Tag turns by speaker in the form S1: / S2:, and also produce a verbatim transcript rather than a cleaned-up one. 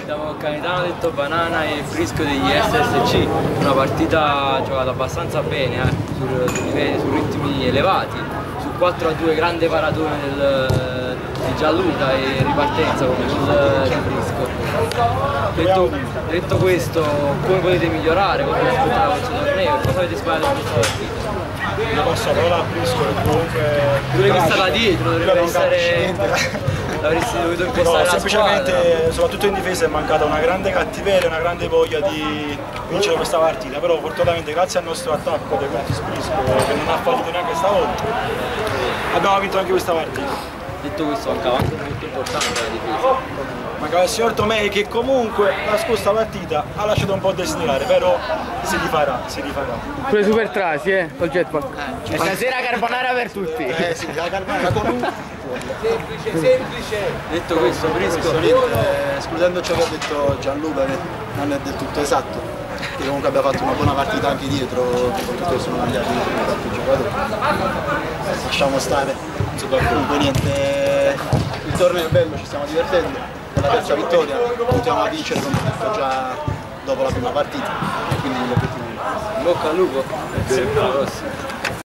S1: Siamo Canitano detto Banana e Frisco degli S S C, una partita giocata abbastanza bene, eh, su, su, livelli, su ritmi elevati, su quattro a due grande paratone del, di Gianluca e ripartenza come sul di Frisco. Detto, detto questo, come potete migliorare, come aspettare questo torneo, cosa avete sparato in questa partita?
S2: Io passo la parola a Frisco che comunque...
S1: Tu l'hai vista da dietro, dovrebbe essere... L'avresti dovuto impostare
S2: no,
S1: la
S2: semplicemente,
S1: squadra.
S2: Soprattutto in difesa è mancata una grande cattiveria, una grande voglia di vincere questa partita, però fortunatamente grazie al nostro attacco dei Conti Frisco, che non ha fallito neanche stavolta, abbiamo vinto anche questa partita.
S1: Detto questo, mancava anche molto importante la difesa.
S2: Mancava il signor Tomei che comunque la scorsa partita ha lasciato un po' desiderare, però si rifarà, si rifarà.
S3: Pure super trasi, eh, col jetpack.
S4: Eh, stasera carbonara per tutti.
S2: Eh sì, la carbonara con un...
S1: Semplice, semplice! Detto questo, Frisco...
S5: Eh, escludendo ciò che ha detto Gianluca, che non è del tutto esatto, che comunque abbia fatto una buona partita anche dietro, soprattutto sono cambiati tanti giocatori. Lasciamo stare, comunque niente, il torneo è bello, ci stiamo divertendo. La terza vittoria, continuiamo a vincere come detto già dopo la prima partita, quindi l'obiettivo è
S1: In bocca al lupo, sempre alla prossima.